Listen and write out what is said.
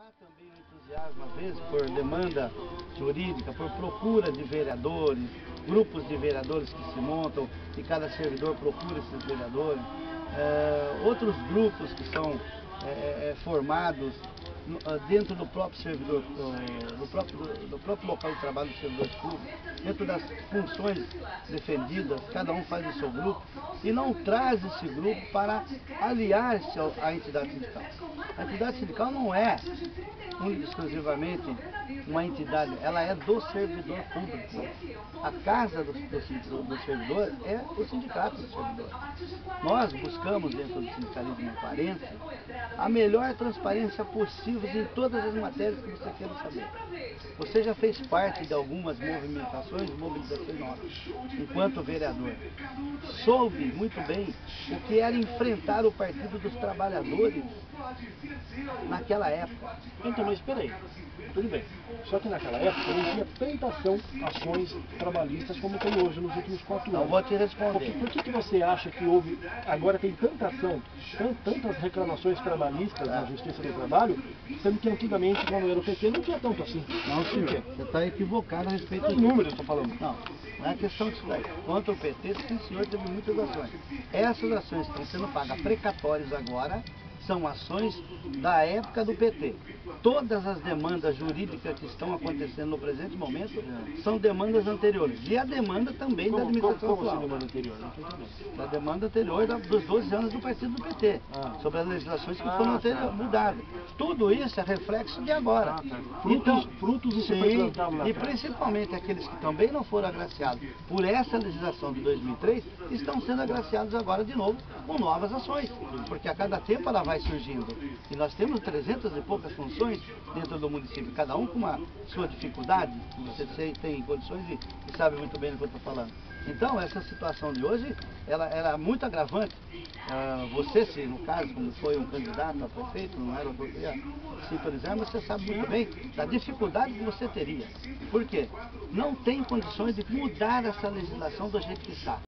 Há também um entusiasmo, às vezes, por demanda jurídica, por procura de vereadores, grupos de vereadores que se montam e cada servidor procura esses vereadores. Outros grupos que são formados dentro do próprio servidor, do próprio local de trabalho dos servidores públicos, dentro das funções defendidas, cada um faz o seu grupo e não traz esse grupo para aliar-se à entidade sindical. A entidade sindical não é exclusivamente uma entidade, ela é do servidor público. A casa do servidor é o sindicato do servidor. Nós buscamos, dentro do sindicalismo 40, a melhor transparência possível em todas as matérias que você queira saber. Você já fez parte de algumas mobilizações nossas, enquanto vereador. Soube muito bem o que era enfrentar o Partido dos Trabalhadores naquela época. Então, mas espera aí, tudo bem. Só que naquela época não tinha tanta ações trabalhistas como tem hoje nos últimos 4 anos. Eu vou te responder. Por que você acha que houve, agora tem tanta ação, tantas reclamações trabalhistas na Justiça do Trabalho, sendo que antigamente, quando era o PT, não tinha tanto assim? Não, senhor, você está equivocado a respeito dos números, eu estou falando. Não é questão disso daí. Contra o PT, sim, senhor, teve muitas ações. Essas ações estão sendo pagas precatórias agora, são ações da época do PT. Todas as demandas jurídicas que estão acontecendo no presente momento são demandas anteriores. E a demanda também da administração atual. Como demanda anterior? Não estou entendendo. A demanda anterior dos 12 anos do partido do PT, sobre as legislações que foram mudadas. Tudo isso é reflexo de agora. Frutos do que foi plantado lá. E principalmente aqueles que também não foram agraciados por essa legislação de 2003, estão sendo agraciados agora de novo com novas ações. Porque a cada tempo ela vai surgindo. E nós temos 300 e poucas funções dentro do município, cada um com uma sua dificuldade, você tem condições e sabe muito bem do que eu estou falando. Então, essa situação de hoje, ela é muito agravante. Você, se no caso, como foi um candidato a prefeito, não era o que eu queria sintonizar, você sabe muito bem da dificuldade que você teria. Por quê? Não tem condições de mudar essa legislação do jeito que está.